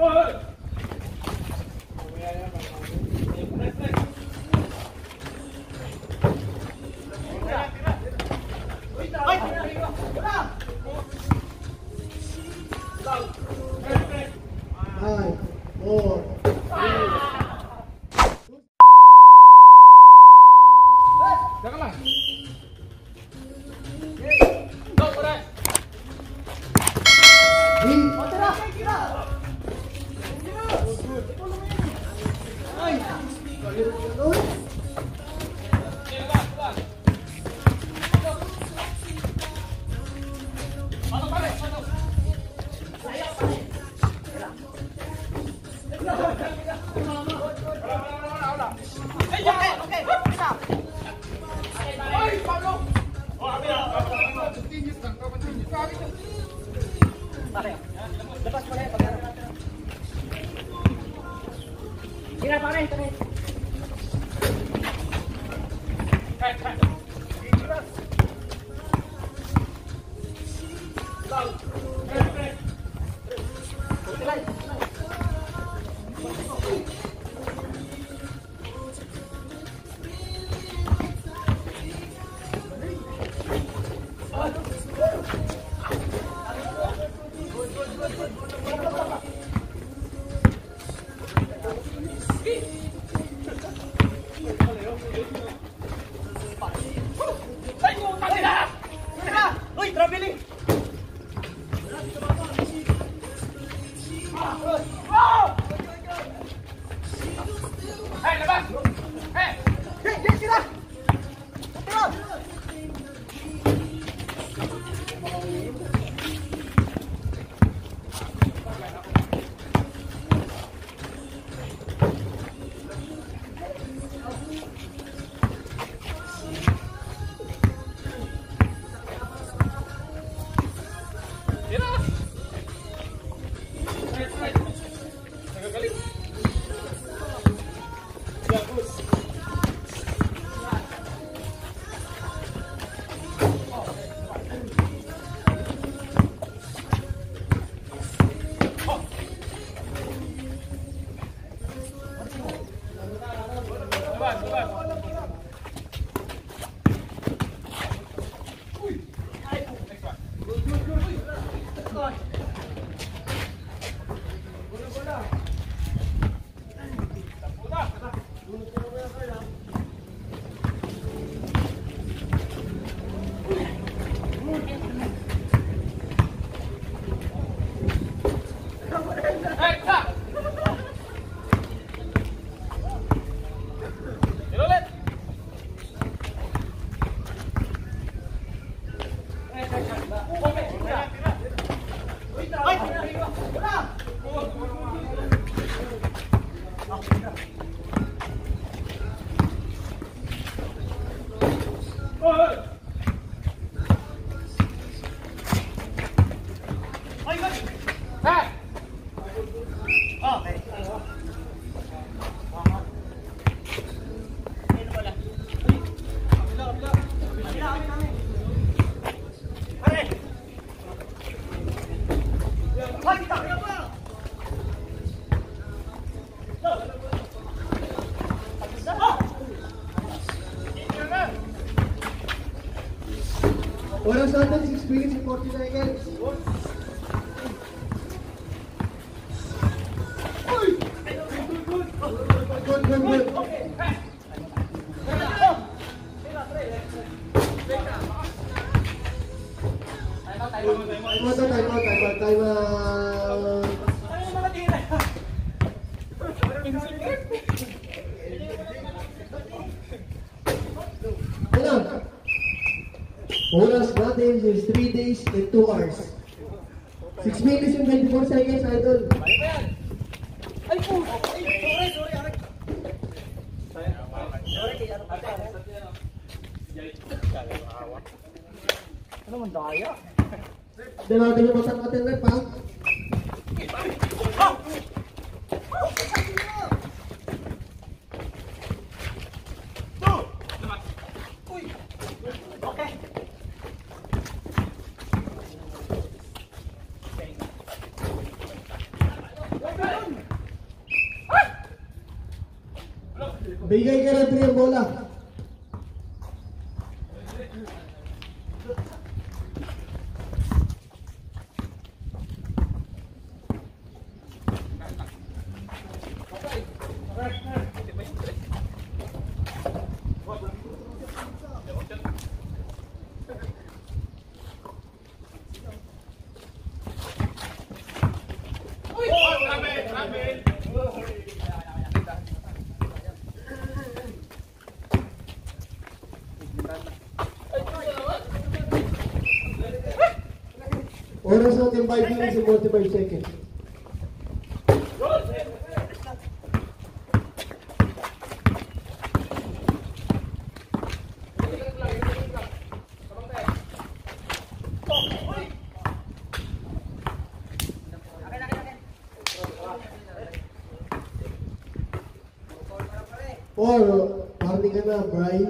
Oras natin 6 minutes and 40 seconds. Good. Time out. Oras natin is 3 days and 2 hours. 6 minutes and 24 seconds, idol. Ay po! Sorry. Ano man daya? Dahil natin yung matang-atin rep, ha? Okay. Bigay ka rin yung bola. Oras natin 5 minutes and 45 seconds. Party ka na, Brian.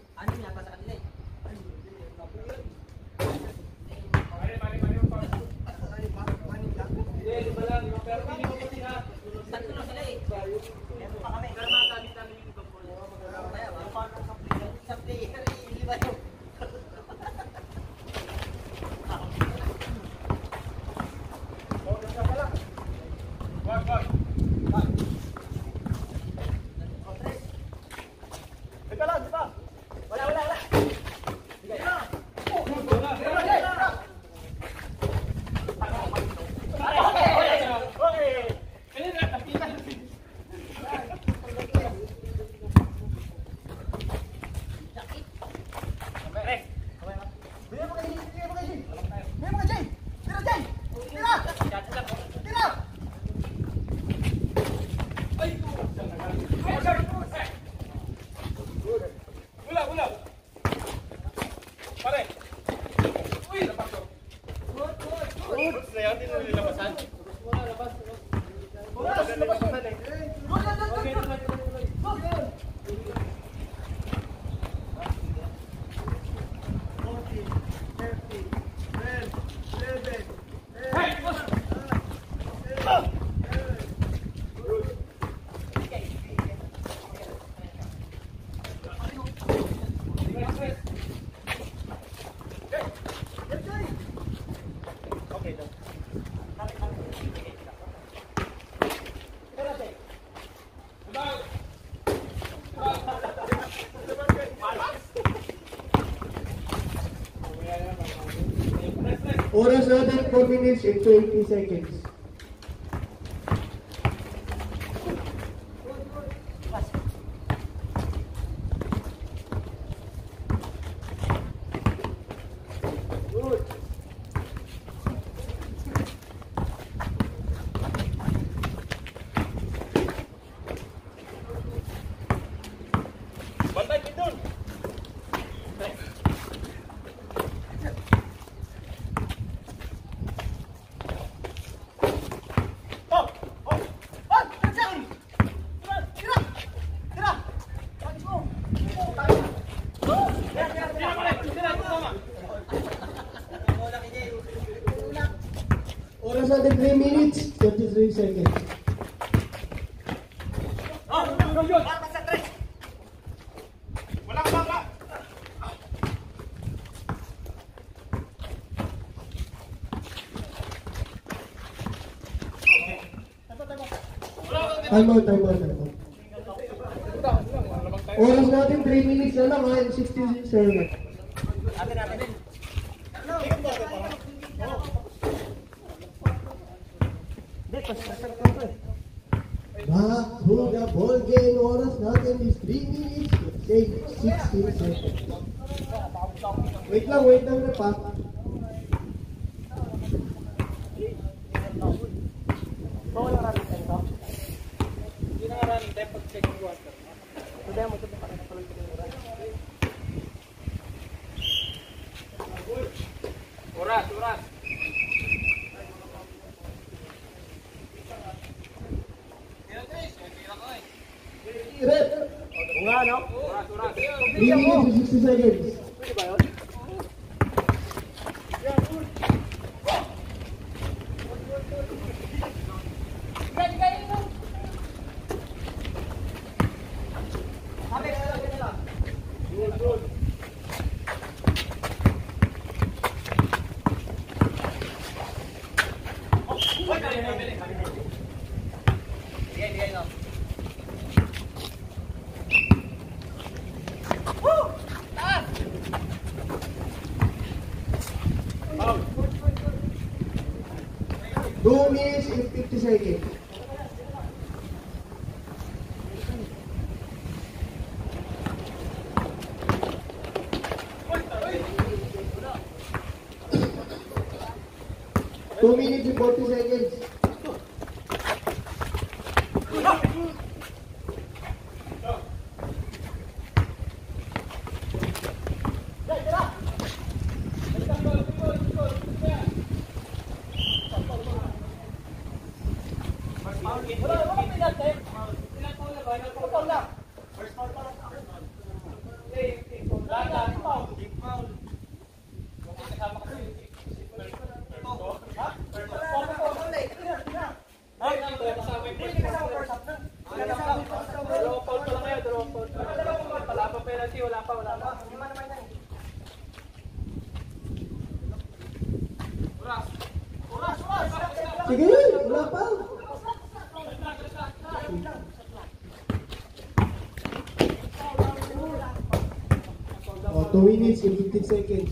Oras natin 4 minutes and 20 seconds. Oras natin 3 minutes, 33 seconds. Time out. Oras natin 3 minutes na lang, 67 seconds. Back to the ball game. Oras natin is 3 minutes and 16 seconds. Wait lang pa. Oras. Nga, no? Oras. 3 minutes and 60 seconds. Pwede ba yun? Two minutes and 50 seconds. Two minutes and 40 seconds. Sige, wala pa. Oh, 2 minutes and 15 seconds.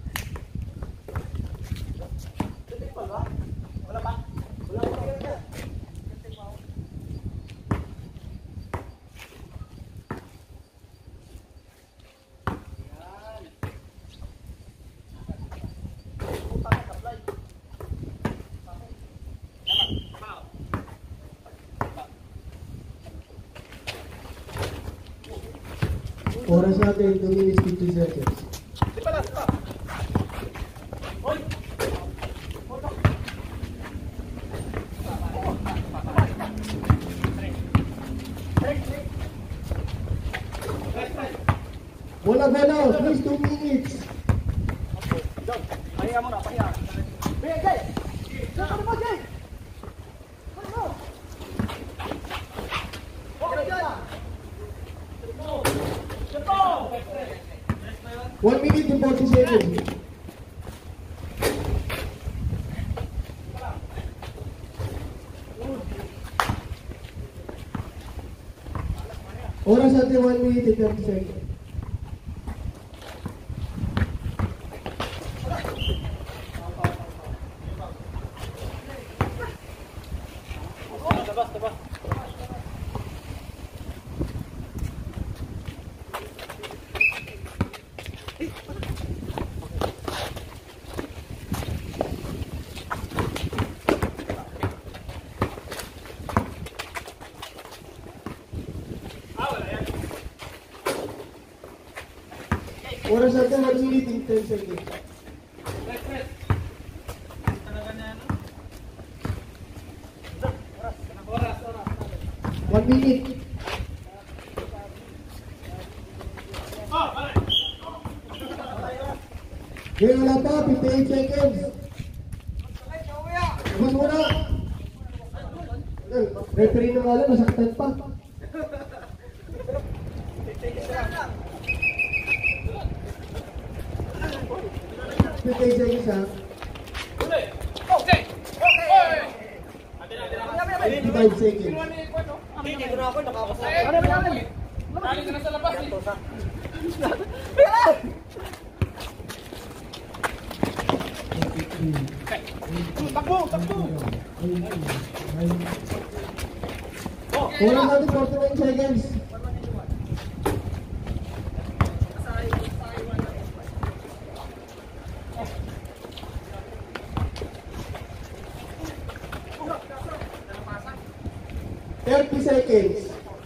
Oras natin, 2 minutes, 50 seconds. Bola belo, please, 2 minutes. Pahinga muna, pahinga. Pahinga, Jay! Saan mo, Jay? Saan mo? Okay, Jay! 1 minute and 40 seconds. Oras natin 1 minute and 30 seconds. Tabas. Oras natin 1 minute and 10 seconds. Oras. 1 minute. Okay, wala pa, 58 seconds. Mas muna. Referee na nga lang, nasaktan pa. 58 seconds ha. 55 seconds. Hindi ko na ako nakakasama. Ano ka na sa labas eh. Takbo! Oras natin 49 seconds. Seconds.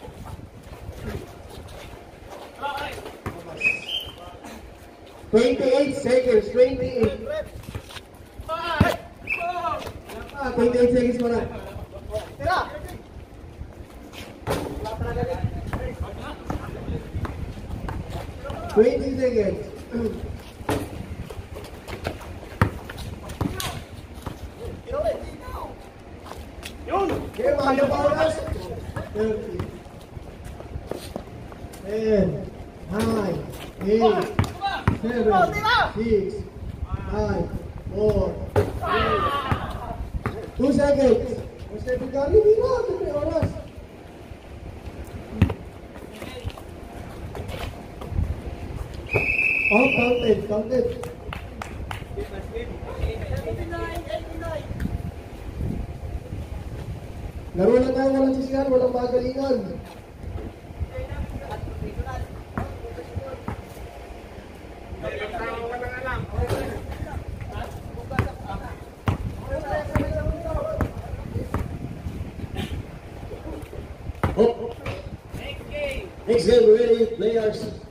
28 seconds. 28 seconds mo na. 20 seconds. Okay, mga oras. 30. 10, 9, 8, 7, 6, 5, 4, 3, 2, 1. 2 seconds. Mr. Bigari, hindi na. May oras. Oh, counted, counted. Laro na tayo, walang sisihan, walang magalingan. Oh. Next game, ready, players.